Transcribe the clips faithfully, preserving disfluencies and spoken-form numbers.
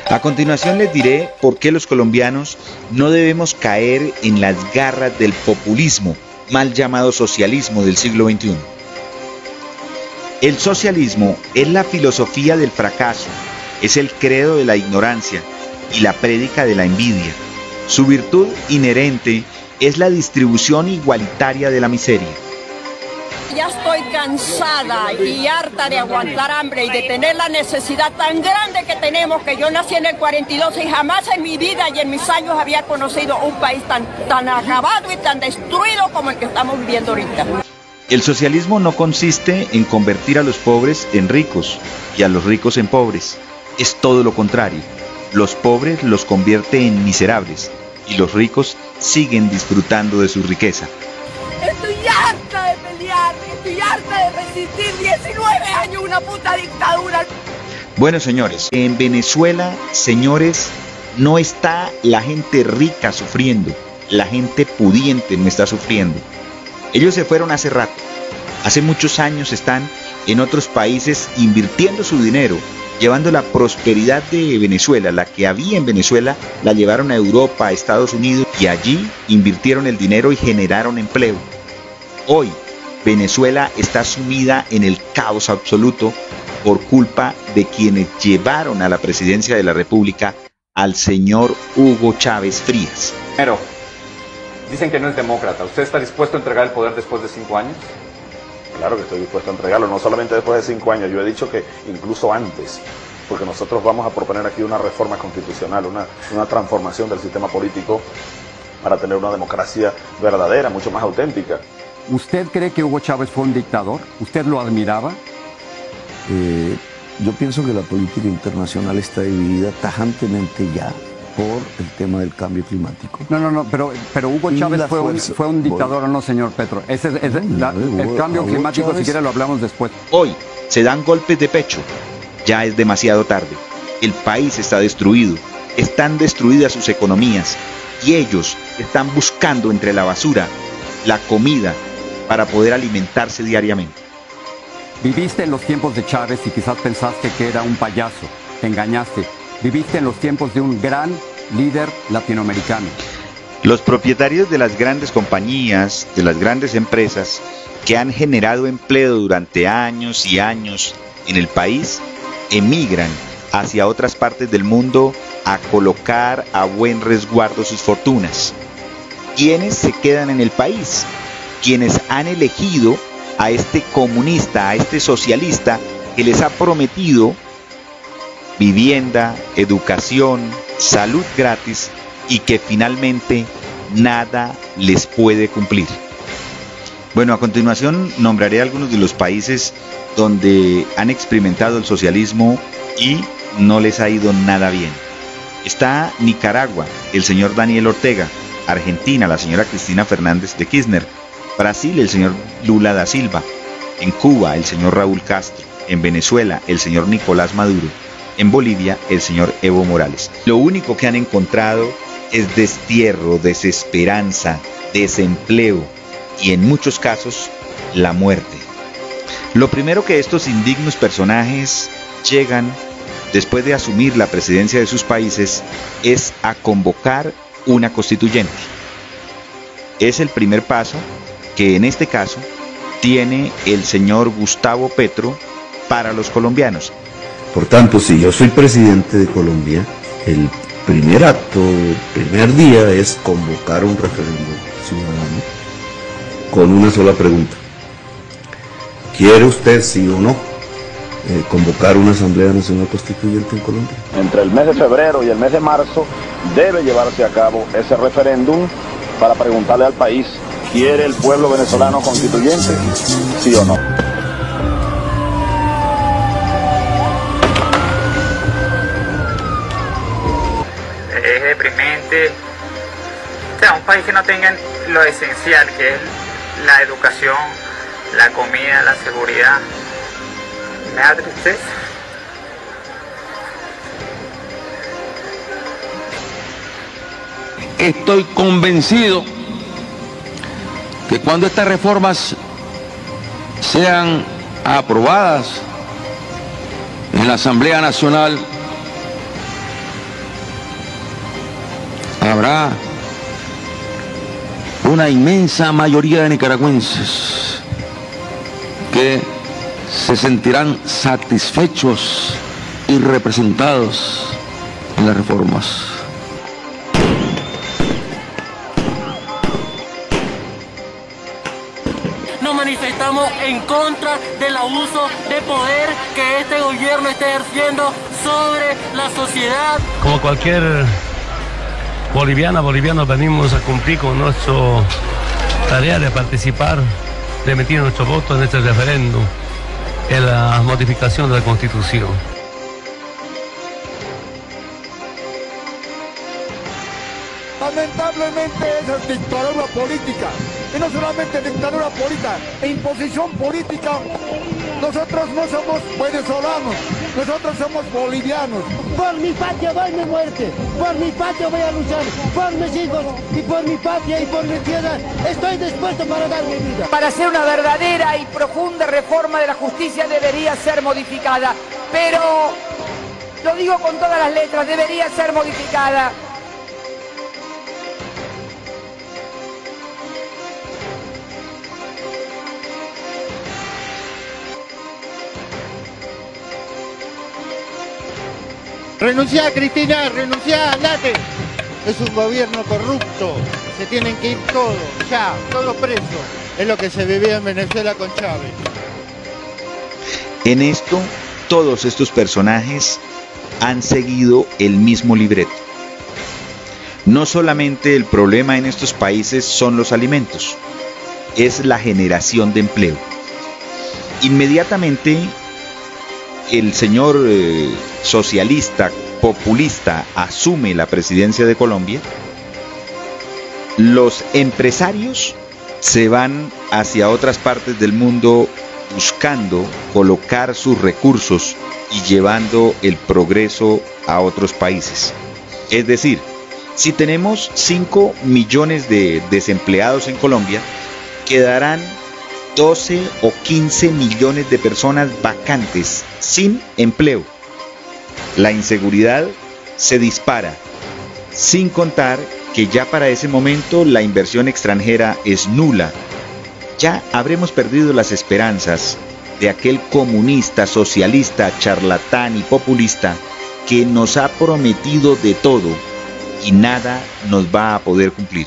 A continuación les diré por qué los colombianos no debemos caer en las garras del populismo, mal llamado socialismo del siglo veintiuno. El socialismo es la filosofía del fracaso, es el credo de la ignorancia y la prédica de la envidia. Su virtud inherente es la distribución igualitaria de la miseria. Ya estoy cansada y harta de aguantar hambre y de tener la necesidad tan grande que tenemos, que yo nací en el cuarenta y dos y jamás en mi vida y en mis años había conocido un país tan, tan acabado y tan destruido como el que estamos viviendo ahorita. El socialismo no consiste en convertir a los pobres en ricos y a los ricos en pobres. Es todo lo contrario. Los pobres los convierte en miserables y los ricos siguen disfrutando de su riqueza. Estoy harta de pelear, estoy harta de resistir diecinueve años una puta dictadura. Bueno, señores, en Venezuela, señores, no está la gente rica sufriendo, la gente pudiente no está sufriendo. Ellos se fueron hace rato, hace muchos años están en otros países invirtiendo su dinero, llevando la prosperidad de Venezuela, la que había en Venezuela, la llevaron a Europa, a Estados Unidos y allí invirtieron el dinero y generaron empleo. Hoy, Venezuela está sumida en el caos absoluto por culpa de quienes llevaron a la presidencia de la República al señor Hugo Chávez Frías. Primero, dicen que no es demócrata. ¿Usted está dispuesto a entregar el poder después de cinco años? Claro que estoy dispuesto a entregarlo, no solamente después de cinco años, yo he dicho que incluso antes, porque nosotros vamos a proponer aquí una reforma constitucional, una, una transformación del sistema político para tener una democracia verdadera, mucho más auténtica. ¿Usted cree que Hugo Chávez fue un dictador? ¿Usted lo admiraba? Eh, yo pienso que la política internacional está dividida tajantemente ya por el tema del cambio climático. No, no, no, pero, pero Hugo Chávez fue un, fue un dictador o no, señor Petro. Ese, ese, no, la, el cambio Hugo climático, Chávez, si quiere, lo hablamos después. Hoy se dan golpes de pecho. Ya es demasiado tarde. El país está destruido. Están destruidas sus economías. Y ellos están buscando entre la basura la comida para poder alimentarse diariamente. Viviste en los tiempos de Chávez y quizás pensaste que era un payaso. Te engañaste. Viviste en los tiempos de un gran líder latinoamericano. Los propietarios de las grandes compañías, de las grandes empresas que han generado empleo durante años y años en el país, emigran hacia otras partes del mundo a colocar a buen resguardo sus fortunas. ¿Quiénes se quedan en el país? Quienes han elegido a este comunista, a este socialista que les ha prometido vivienda, educación, salud gratis y que finalmente nada les puede cumplir. Bueno, a continuación nombraré algunos de los países donde han experimentado el socialismo y no les ha ido nada bien. Está Nicaragua, el señor Daniel Ortega; Argentina, la señora Cristina Fernández de Kirchner; Brasil, el señor Lula da Silva; en Cuba, el señor Raúl Castro; en Venezuela, el señor Nicolás Maduro; en Bolivia, el señor Evo Morales. Lo único que han encontrado es destierro, desesperanza, desempleo y en muchos casos la muerte. Lo primero que estos indignos personajes llegan después de asumir la presidencia de sus países es a convocar una constituyente. Es el primer paso que en este caso tiene el señor Gustavo Petro para los colombianos. Por tanto, si yo soy presidente de Colombia, el primer acto, el primer día es convocar un referéndum ciudadano con una sola pregunta. ¿Quiere usted, sí o no, eh, convocar una Asamblea Nacional Constituyente en Colombia? Entre el mes de febrero y el mes de marzo debe llevarse a cabo ese referéndum para preguntarle al país, ¿quiere el pueblo venezolano constituyente? ¿Sí o no? Es deprimente, o sea, un país que no tenga lo esencial, que es la educación, la comida, la seguridad. Me da tristeza. Estoy convencido que cuando estas reformas sean aprobadas en la Asamblea Nacional, habrá una inmensa mayoría de nicaragüenses que se sentirán satisfechos y representados en las reformas. Nos manifestamos en contra del abuso de poder que este gobierno está ejerciendo sobre la sociedad. Como cualquier boliviana, bolivianos venimos a cumplir con nuestra tarea de participar, de emitir nuestro voto en este referéndum, en la modificación de la Constitución. Lamentablemente esa es dictadura política, y no solamente dictadura política, e imposición política. Nosotros no somos venezolanos, nosotros somos bolivianos. Por mi patria voy mi muerte, por mi patria voy a luchar, por mis hijos y por mi patria y por mi tierra estoy dispuesto para dar mi vida. Para hacer una verdadera y profunda reforma de la justicia debería ser modificada, pero lo digo con todas las letras, debería ser modificada. Renunciá, Cristina, renunciá, andate. Es un gobierno corrupto, se tienen que ir todos, ya, todos presos. Es lo que se vivía en Venezuela con Chávez. En esto, todos estos personajes han seguido el mismo libreto. No solamente el problema en estos países son los alimentos, es la generación de empleo. Inmediatamente, el señor eh, socialista, populista, asume la presidencia de Colombia, los empresarios se van hacia otras partes del mundo buscando colocar sus recursos y llevando el progreso a otros países. Es decir, si tenemos cinco millones de desempleados en Colombia, quedarán doce o quince millones de personas vacantes sin empleo. La inseguridad se dispara, sin contar que ya para ese momento la inversión extranjera es nula. Ya habremos perdido las esperanzas de aquel comunista, socialista, charlatán y populista que nos ha prometido de todo y nada nos va a poder cumplir.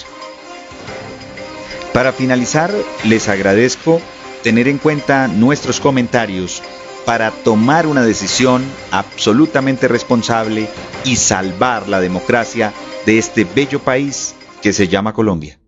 Para finalizar, les agradezco tener en cuenta nuestros comentarios para tomar una decisión absolutamente responsable y salvar la democracia de este bello país que se llama Colombia.